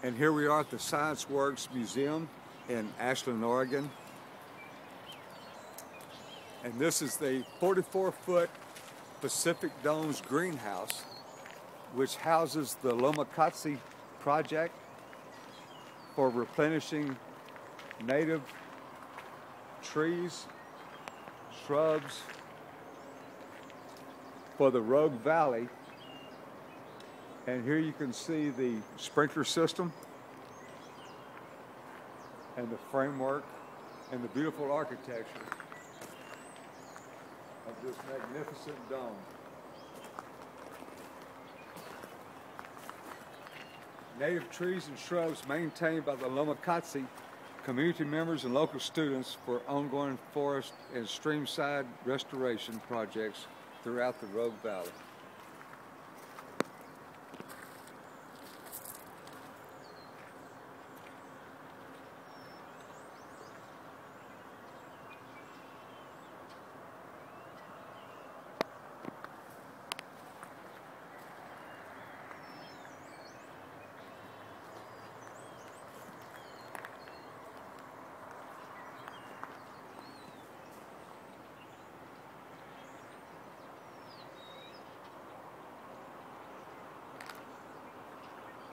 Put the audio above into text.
And here we are at the Science Works Museum in Ashland, Oregon. And this is the 44-foot Pacific Domes greenhouse, which houses the Lomakatsi project for replenishing native trees, shrubs for the Rogue Valley. And here you can see the sprinkler system and the framework and the beautiful architecture of this magnificent dome. Native trees and shrubs maintained by the Lomakatsi community members and local students for ongoing forest and streamside restoration projects throughout the Rogue Valley.